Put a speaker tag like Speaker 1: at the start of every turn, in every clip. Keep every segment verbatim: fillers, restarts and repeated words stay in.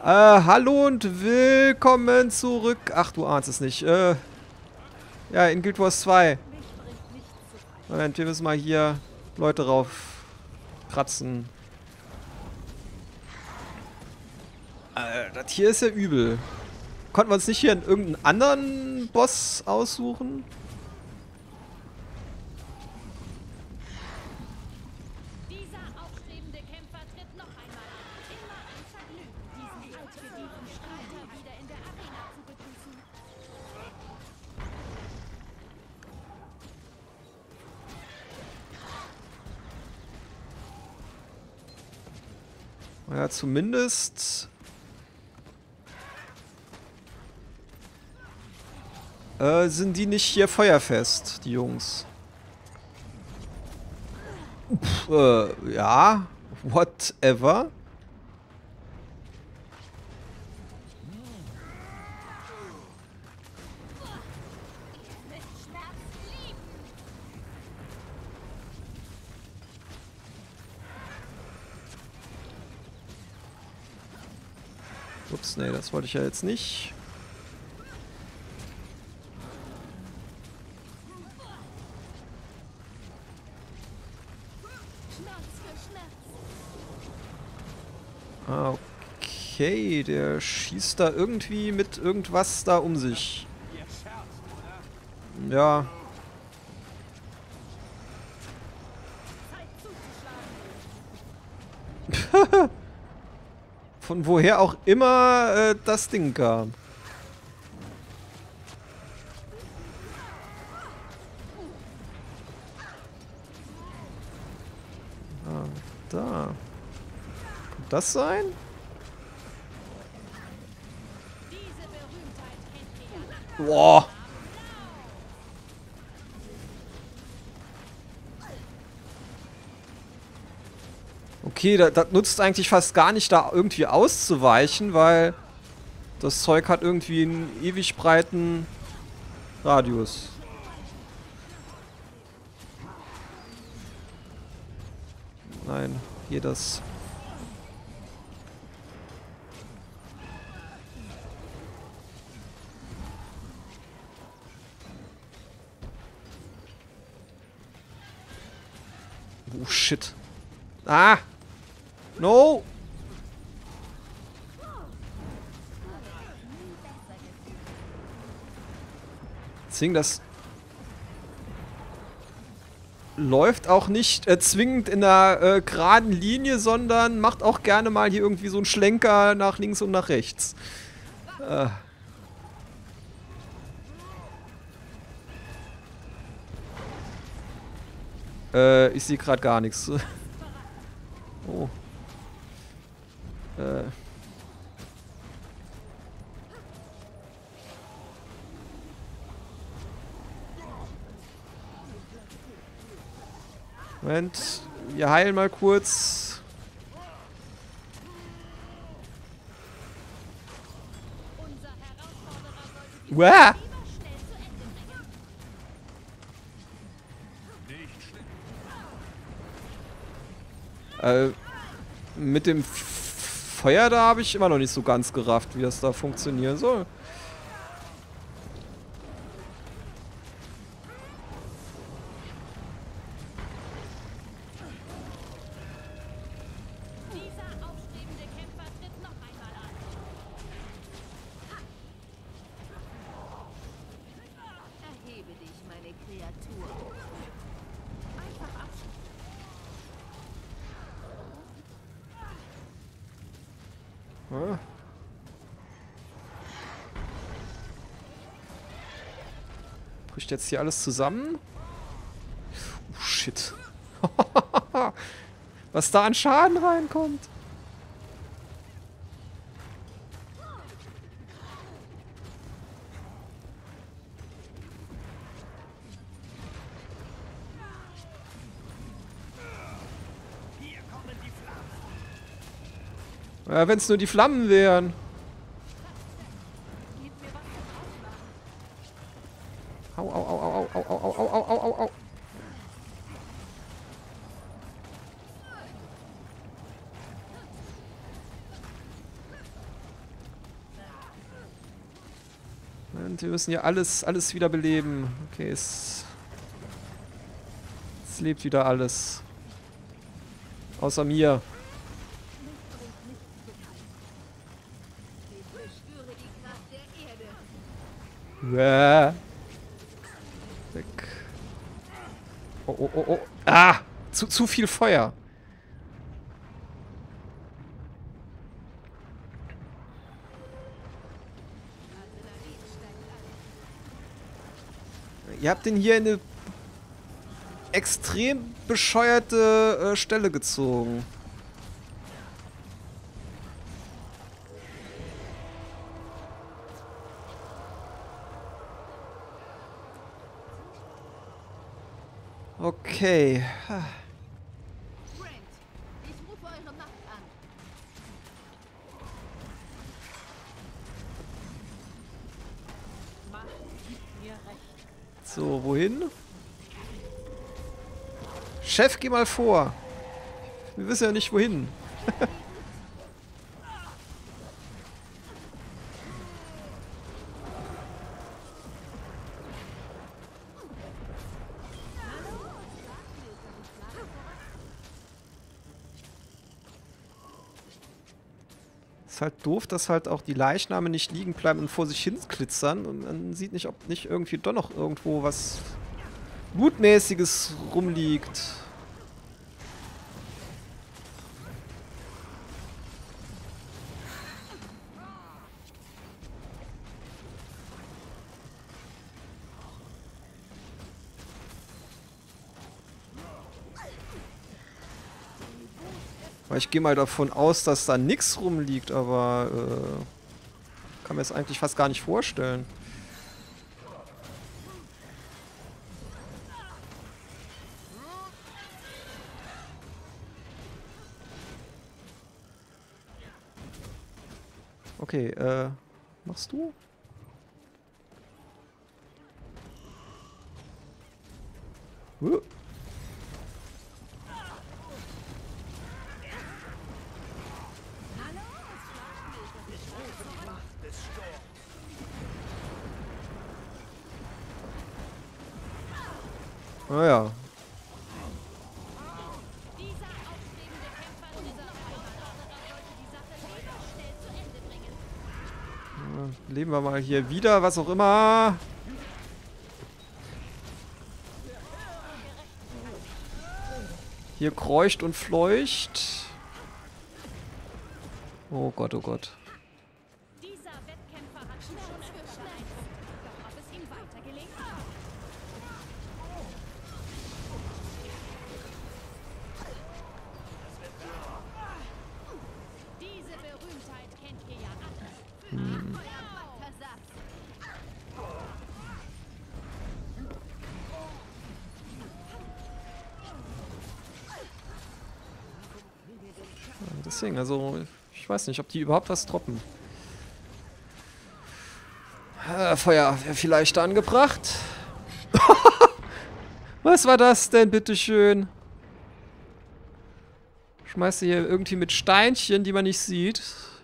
Speaker 1: Äh, hallo und willkommen zurück. Ach, du ahnst es nicht. Äh, ja, in Guild Wars zwei. Moment, wir müssen mal hier Leute rauf kratzen. Äh, das hier ist ja übel. Konnten wir uns nicht hier in irgendeinen anderen Boss aussuchen?
Speaker 2: Dieser aufstrebende Kämpfer tritt noch einmal an. Immer ein Vergnügen, diesen altgedienten Streiter wieder in der Arena zu begrüßen.
Speaker 1: Ja, zumindest... Äh, sind die nicht hier feuerfest, die Jungs? Pff, äh, ja. Whatever.
Speaker 2: Mit Schmerz lieben.
Speaker 1: Ups, nee, das wollte ich ja jetzt nicht.
Speaker 2: Schmerz für Schmerz.
Speaker 1: Ah, okay, der schießt da irgendwie mit irgendwas da um sich. Ja.
Speaker 2: Zeit zuzuschlagen.
Speaker 1: Von woher auch immer äh, das Ding kam. Ah, da. Könnte das sein?
Speaker 2: Diese Berühmtheit kennt ihr ja.
Speaker 1: Boah. Okay, das, das nutzt eigentlich fast gar nicht, da irgendwie auszuweichen, weil das Zeug hat irgendwie einen ewig breiten Radius. Nein, hier das. Oh shit. Ah! No! Deswegen, das läuft auch nicht äh, zwingend in einer äh, geraden Linie, sondern macht auch gerne mal hier irgendwie so einen Schlenker nach links und nach rechts. Äh. Äh, ich sehe gerade gar nichts. Oh. Äh. Moment, wir heilen mal kurz.
Speaker 2: Unser Herausforderer sollte die
Speaker 1: Uah!
Speaker 2: lieber schnell zu Ende bringen.
Speaker 1: Äh, mit dem F Feuer da habe ich immer noch nicht so ganz gerafft, wie das da funktionieren soll.
Speaker 2: Dieser aufstrebende Kämpfer tritt noch einmal an. Erhebe dich, meine Kreatur. Einfach abschließen.
Speaker 1: Ja. Bricht jetzt hier alles zusammen? Oh, shit. Was da an Schaden reinkommt. Ja, wenn es nur die Flammen wären.
Speaker 2: Gib mir was zum Aufladen.
Speaker 1: Au, au, au, au, au, au, au, au, au, au, au. Und wir müssen hier alles, alles wieder beleben. Okay, es, es lebt wieder alles. Außer mir. Weg. Oh, oh, oh, oh. Ah! Zu, zu viel Feuer. Ihr habt den hier in eine extrem bescheuerte äh, Stelle gezogen. Okay.
Speaker 2: Brent, ich rufe eure Macht an. Macht gibt mir recht.
Speaker 1: So, wohin? Chef, geh mal vor. Wir wissen ja nicht, wohin. Ist halt doof, dass halt auch die Leichname nicht liegen bleiben und vor sich hin glitzern. Und man sieht nicht, ob nicht irgendwie doch noch irgendwo was Blutmäßiges rumliegt. Weil ich gehe mal davon aus, dass da nichts rumliegt, aber äh, kann mir das eigentlich fast gar nicht vorstellen. Okay, äh, machst du? Huh. Naja.
Speaker 2: Dieser aufstrebende Kämpfer tritt noch einmal an. Das sollte die Sache lieber schnell zu Ende bringen.
Speaker 1: Ja, leben wir mal hier wieder, was auch immer. Hier kreucht und fleucht. Oh Gott, oh Gott.
Speaker 2: Dieser Wettkämpfer hat schnell beeinflusst. Doch ob es ihm weiter gelingt? Diese Berühmtheit kennt ihr ja alle. Hm.
Speaker 1: Deswegen, also ich weiß nicht, ob die überhaupt was droppen. Äh, Feuer wäre vielleicht angebracht. Was war das denn, bitteschön? Schmeißt du hier irgendwie mit Steinchen, die man nicht sieht.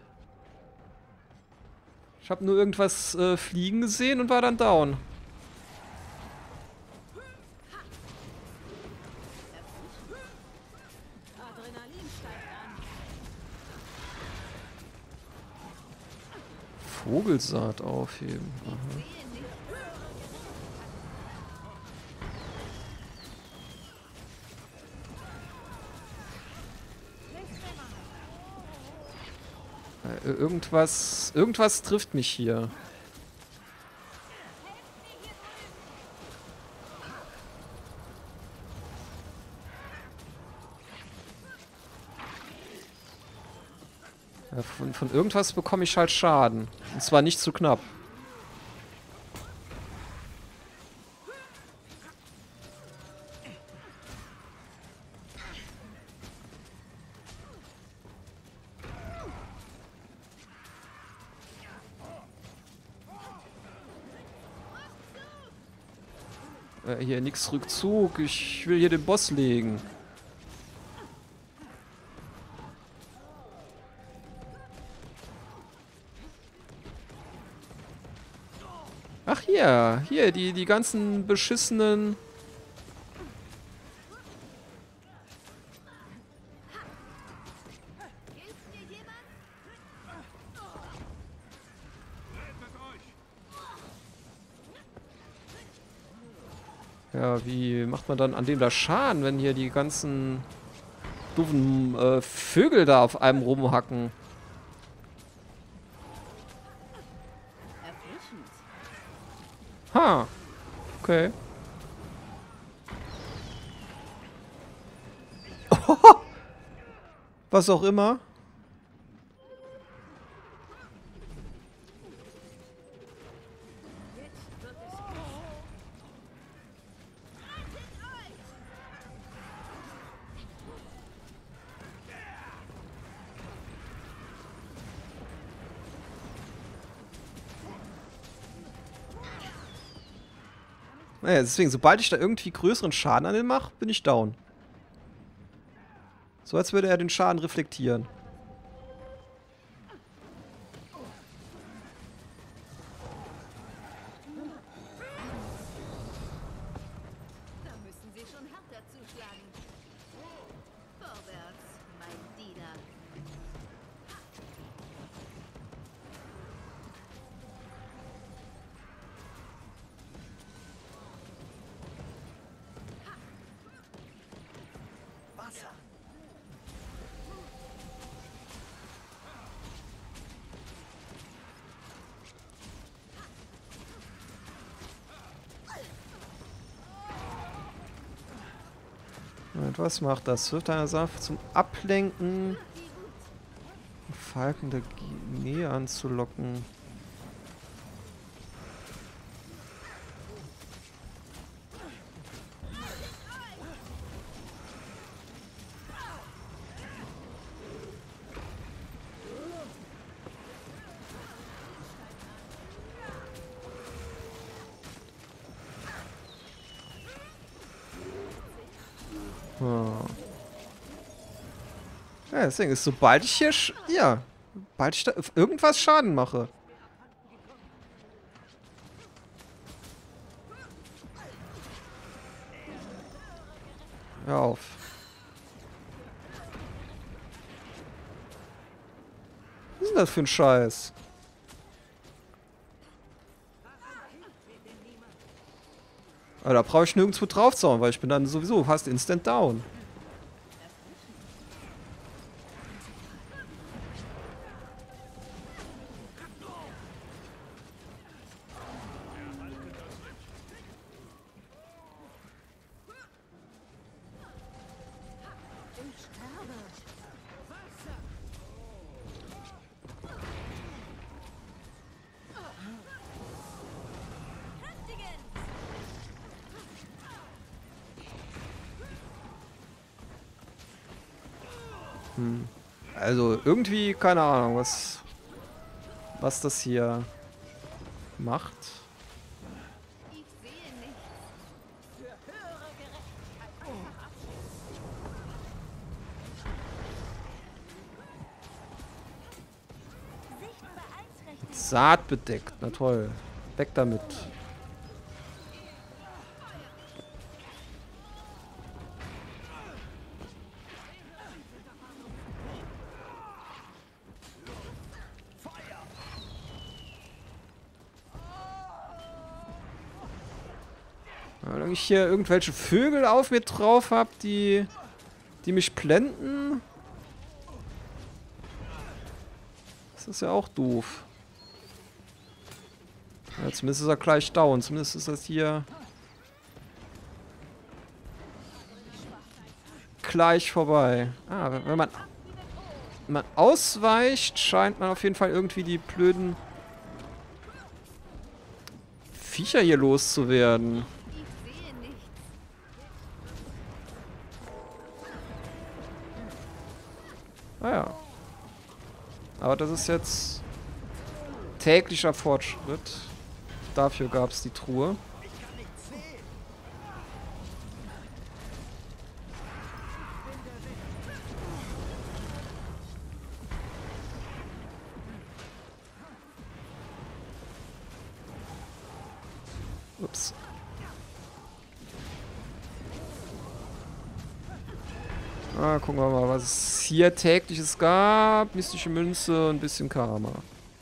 Speaker 1: Ich habe nur irgendwas äh, fliegen gesehen und war dann down. Vogelsaat aufheben. Aha. Äh, irgendwas, irgendwas trifft mich hier. Ja, von, von irgendwas bekomme ich halt Schaden. Und zwar nicht zu knapp. Äh, hier nix Rückzug. Ich will hier den Boss legen. Ach hier, hier, die, die ganzen beschissenen... Ja, wie macht man dann an dem da Schaden, wenn hier die ganzen doofen äh, Vögel da auf einem rumhacken? Ha, okay. Was auch immer. Naja, deswegen, sobald ich da irgendwie größeren Schaden an den mache, bin ich down. So als würde er den Schaden reflektieren.
Speaker 2: Da müssen Sie schon härter zuschlagen. Vorwärts, mein Diener.
Speaker 1: Und was macht das? Wirft einer Saft zum Ablenken, Falken der Nähe anzulocken. Ja, deswegen ist, sobald ich hier, sch ja, sobald ich da irgendwas Schaden mache. Hör auf. Was ist denn das für ein Scheiß? Aber da brauche ich nirgendwo draufzauen, weil ich bin dann sowieso fast instant down. Hm. Also irgendwie, keine Ahnung, was, was das hier macht.
Speaker 2: Ich sehe nichts. Für höhere Gerechtigkeit. Sicht beeinträchtigt.
Speaker 1: Saat bedeckt, na toll. Weg damit. Wenn ich hier irgendwelche Vögel auf mir drauf habe, die, die mich blenden. Das ist ja auch doof. Ja, zumindest ist er gleich down. Zumindest ist das hier gleich vorbei. Ah, wenn man, wenn man ausweicht, scheint man auf jeden Fall irgendwie die blöden Viecher hier loszuwerden.
Speaker 2: Ich sehe nichts.
Speaker 1: Naja. Aber das ist jetzt täglicher Fortschritt. Dafür gab es die Truhe. Ups. Ah, gucken wir mal, was es hier tägliches gab. Mystische Münze und ein bisschen Karma.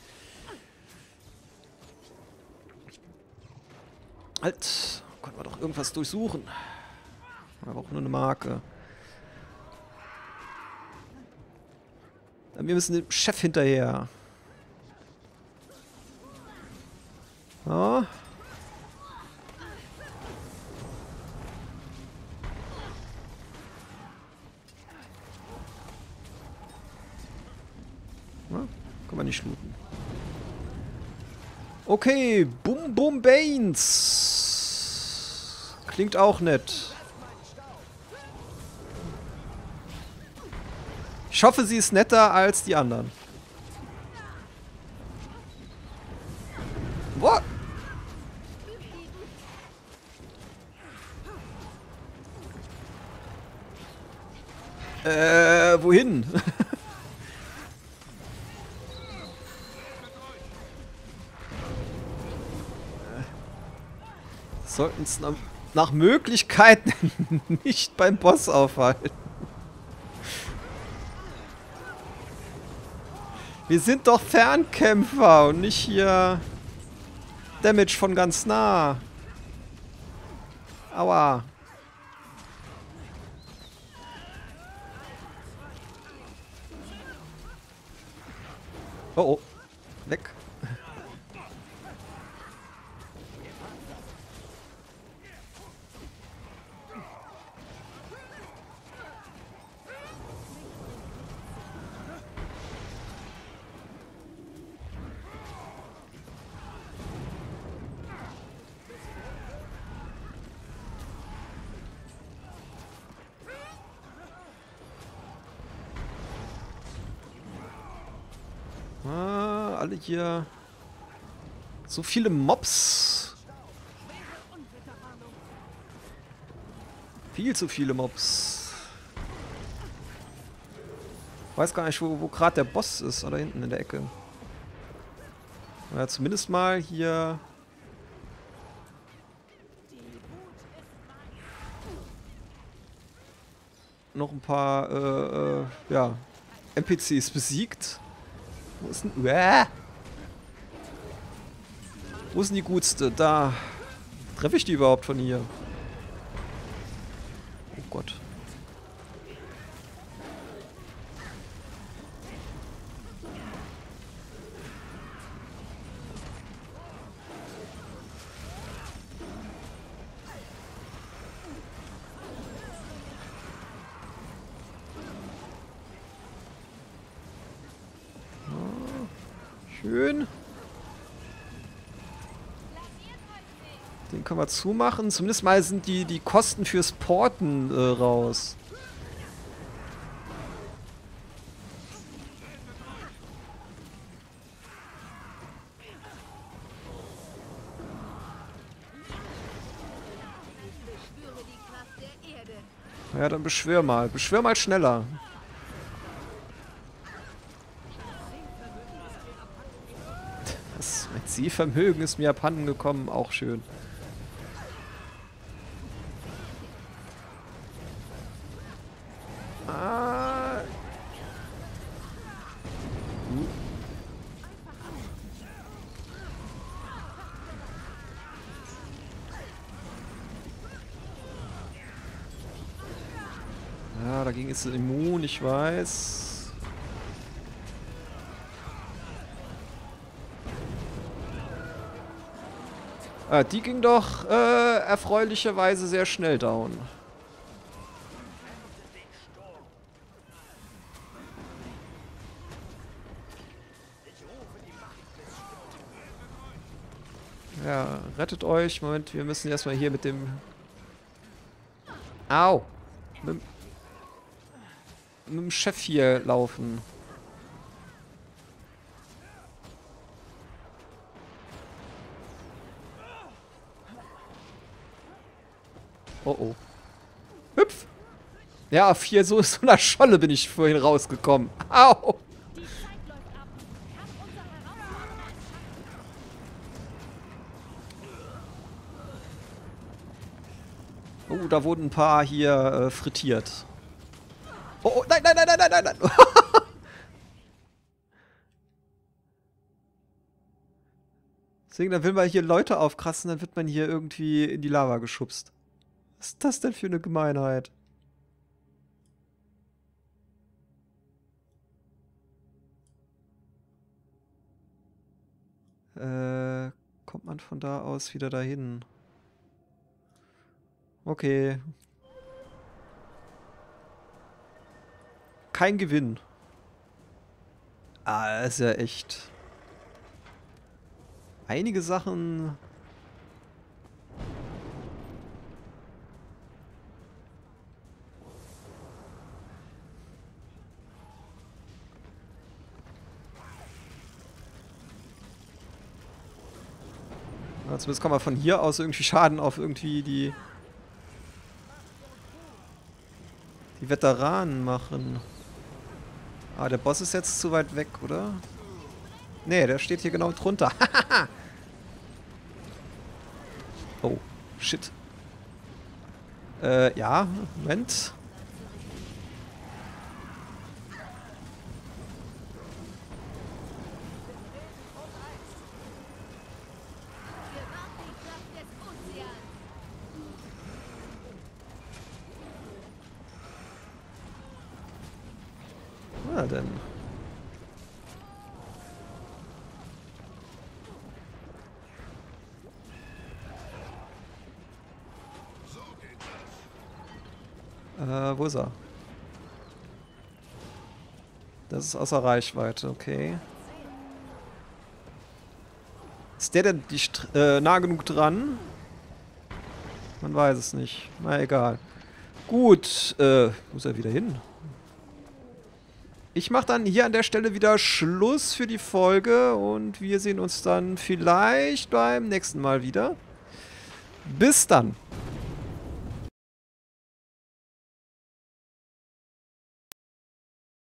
Speaker 1: Halt. Können wir doch irgendwas durchsuchen. Aber auch nur eine Marke. Wir müssen dem Chef hinterher. Ja. Na, kann man nicht looten. Okay, Bum Bum Baines. Klingt auch nett. Ich hoffe, sie ist netter als die anderen. What? Äh, wohin? Sollten es nach, nach Möglichkeiten nicht beim Boss aufhalten. Wir sind doch Fernkämpfer und nicht hier Damage von ganz nah. Aua. Oh oh. Weg. Ah, alle hier. So viele Mobs. Viel zu viele Mobs. Weiß gar nicht, wo, wo gerade der Boss ist. Oder hinten in der Ecke. Ja, zumindest mal hier. Noch ein paar äh, äh, ja, N P Cs besiegt. Wo ist denn... Uäh! Wo ist denn die Gutste? Da. Treffe ich die überhaupt von hier? Oh Gott. Schön. Den können wir zumachen. Zumindest mal sind die, die Kosten fürs Porten äh, raus. Ja, dann beschwör mal. Beschwör mal schneller. Das, mein Sehvermögen ist mir abhanden gekommen. Auch schön. Ah. Uh. Ja, dagegen ist sie immun, ich weiß. Ah, die ging doch äh, erfreulicherweise sehr schnell down. Ja, rettet euch. Moment, wir müssen erstmal hier mit dem... Au! Mit, mit dem Chef hier laufen. Oh oh. Hüpf! Ja, auf hier so, so einer Scholle bin ich vorhin rausgekommen. Au!
Speaker 2: Die Zeit läuft ab. Hab unser Herausforderer.
Speaker 1: Oh, da wurden ein paar hier äh, frittiert. Oh, oh, nein, nein, nein, nein, nein, nein, nein. Deswegen, dann will man hier Leute aufkratzen, dann wird man hier irgendwie in die Lava geschubst. Was ist das denn für eine Gemeinheit? Äh, kommt man von da aus wieder dahin? Okay. Kein Gewinn. Ah, das ist ja echt... Einige Sachen... Ja, zumindest kann man von hier aus irgendwie Schaden auf irgendwie die... die Veteranen machen. Ah, der Boss ist jetzt zu weit weg, oder? Nee, der steht hier genau drunter. Oh, shit. Äh, ja, Moment. Na denn. Äh, wo ist er? Das ist außer Reichweite, okay. Ist der denn die äh, nah genug dran? Man weiß es nicht. Na egal. Gut, äh, wo ist er wieder hin? Ich mache dann hier an der Stelle wieder Schluss für die Folge und wir sehen uns dann vielleicht beim nächsten Mal wieder. Bis dann!